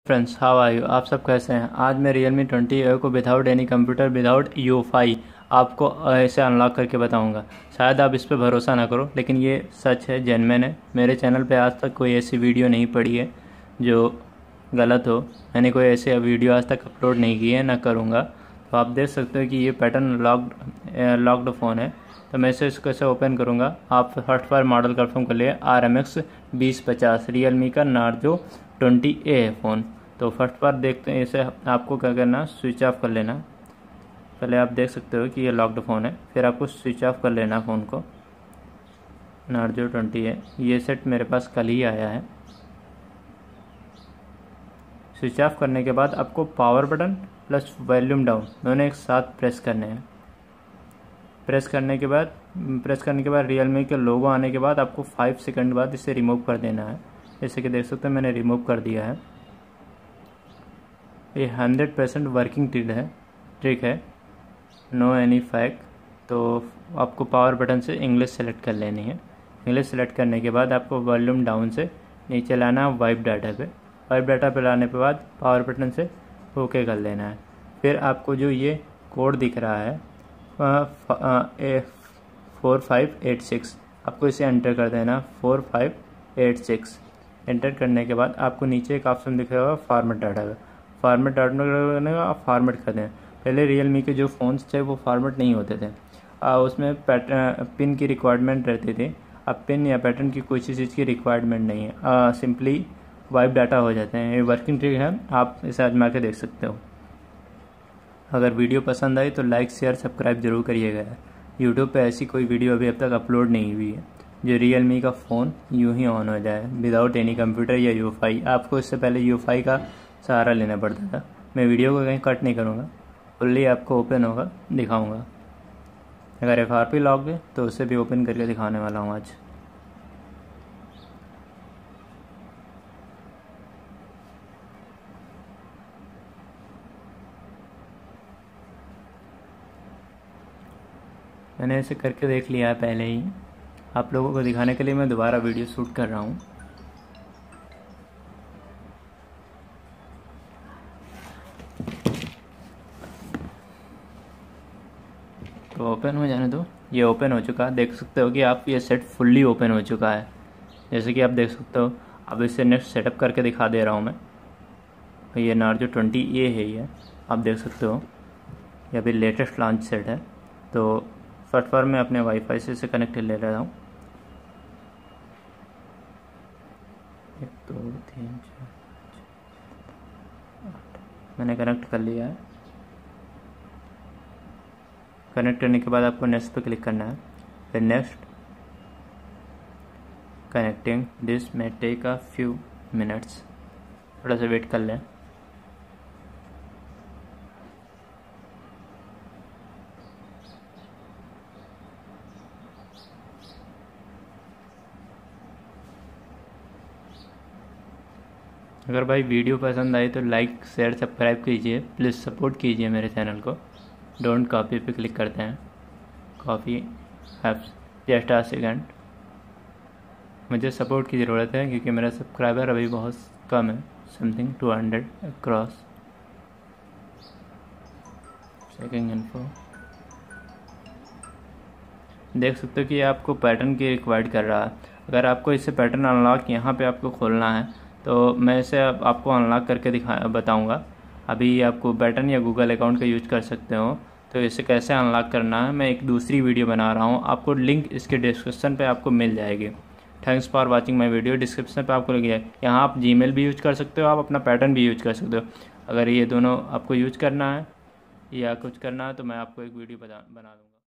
Friends, how are you? आप सब कैसे हैं? आज मैं Realme 20A को without any computer, without UEFI आपको ऐसे अनलॉक करके बताऊंगा। शायद आप इस पर भरोसा ना करो, लेकिन ये सच है, जेन्युइन है। मेरे चैनल पे आज तक कोई ऐसी वीडियो नहीं पड़ी है जो गलत हो। मैंने कोई ऐसे वीडियो आज तक अपलोड नहीं की है, ना करूँगा। तो आप देख सकते हो कि ये पैटर्न लॉक्ड फ़ोन है। तो मैं इसे कैसे ओपन करूँगा, आप फर्स्ट बार मॉडल कंफर्म कर लिए। RMX 2050 Realme का नार्जो 20A है फ़ोन। तो फर्स्ट बार देखते हैं इसे। आपको क्या करना, स्विच ऑफ कर लेना। पहले आप देख सकते हो कि ये लॉक्ड फ़ोन है, फिर आपको स्विच ऑफ कर लेना फ़ोन को। नार्जो 20A ये सेट मेरे पास कल ही आया है। स्विच ऑफ करने के बाद आपको power button plus volume down दोनों एक साथ प्रेस करने हैं। प्रेस करने के बाद Realme के लोगो आने के बाद आपको 5 सेकंड बाद इसे रिमूव कर देना है। जैसे कि देख सकते हैं मैंने रिमूव कर दिया है। ये 100% वर्किंग ट्रिक है, नो एनी फैक। तो आपको पावर बटन से इंग्लिश सेलेक्ट कर लेनी है। इंग्लिश सेलेक्ट करने के बाद आपको वॉल्यूम डाउन से नीचे लाना है वाइप डाटा पे। वाइप डाटा पे लाने के बाद पावर बटन से ओके कर लेना है। फिर आपको जो ये कोड दिख रहा है 4586, आपको इसे एंटर कर देना। 4586 एंटर करने के बाद आपको नीचे एक ऑप्शन दिख रहा है फॉर्मेट डाटा का। फॉर्मेट डाटा करने का आप फॉर्मेट कर दें। पहले Realme के जो फ़ोन्स थे वो फॉर्मेट नहीं होते थे, उसमें पिन की रिक्वायरमेंट रहती थी। अब पिन या पैटर्न की कोई चीज़ की रिक्वायरमेंट नहीं है, सिंपली वाइप डाटा हो जाते हैं। ये वर्किंग ट्रिक है, आप इसे आजमा के देख सकते हो। अगर वीडियो पसंद आई तो लाइक शेयर सब्सक्राइब जरूर करिएगा। यूट्यूब पे ऐसी कोई वीडियो अभी अब तक अपलोड नहीं हुई है जो Realme का फ़ोन यूं ही ऑन हो जाए विदाउट एनी कंप्यूटर या UEFI। आपको इससे पहले UEFI का सहारा लेना पड़ता था। मैं वीडियो को कहीं कट नहीं करूँगा, फुल्ली आपको ओपन होगा दिखाऊँगा। अगर FRP लॉक है तो उसे भी ओपन करके दिखाने वाला हूँ आज। मैंने इसे करके देख लिया है पहले ही, आप लोगों को दिखाने के लिए मैं दोबारा वीडियो शूट कर रहा हूँ। तो ओपन हो जाने दो। ये ओपन हो चुका है, देख सकते हो कि आप ये सेट फुल्ली ओपन हो चुका है। जैसे कि आप देख सकते हो। अब इसे नेक्स्ट सेटअप करके दिखा दे रहा हूँ मैं। ये नार्जो 20A है, ये आप देख सकते हो। ये अभी लेटेस्ट लॉन्च सेट है। तो फर्स्ट बार मैं अपने वाईफाई से इसे कनेक्ट ले रहा हूँ। 1 2 3 4 8 मैंने कनेक्ट कर लिया है। कनेक्ट करने के बाद आपको नेक्स्ट पे क्लिक करना है। फिर next, connecting this may take a few minutes, थोड़ा सा वेट कर लें। अगर भाई वीडियो पसंद आई तो लाइक शेयर सब्सक्राइब कीजिए, प्लीज़ सपोर्ट कीजिए मेरे चैनल को। डोंट कॉपी पे क्लिक करते हैं, copy have just a second. मुझे सपोर्ट की ज़रूरत है क्योंकि मेरा सब्सक्राइबर अभी बहुत कम है, समथिंग 200 क्रॉस। सेकंड इन्फो देख सकते हो कि आपको पैटर्न की रिक्वायर्ड कर रहा है। अगर आपको इससे पैटर्न अनलॉक यहाँ पे आपको खोलना है तो मैं इसे आपको अनलॉक करके बताऊंगा। अभी आपको पैटर्न या गूगल अकाउंट का यूज कर सकते हो। तो इसे कैसे अनलॉक करना है मैं एक दूसरी वीडियो बना रहा हूँ, आपको लिंक इसके डिस्क्रिप्शन पे आपको मिल जाएगी। Thanks for watching my video. Description पे आपको लग जाए, यहाँ आप जीमेल भी यूज कर सकते हो, आप अपना पैटर्न भी यूज कर सकते हो। अगर ये दोनों आपको यूज करना है या कुछ करना है तो मैं आपको एक वीडियो बना दूँगा।